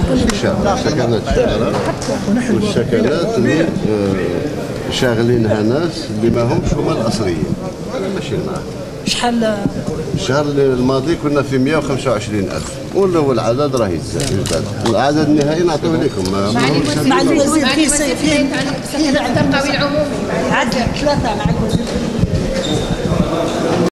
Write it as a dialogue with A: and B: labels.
A: سكنات شغالة، والسكنات اللي شاغلينها ناس اللي ما همش هما الأصليين. أنا ماشي معاه.
B: شحال؟
A: الشهر الماضي كنا في 125,000 ولا العدد راه يزداد. العدد النهائي نعطيه لكم.
B: مع الوزير في التقوي العمومي عاد 3 مع الوزير.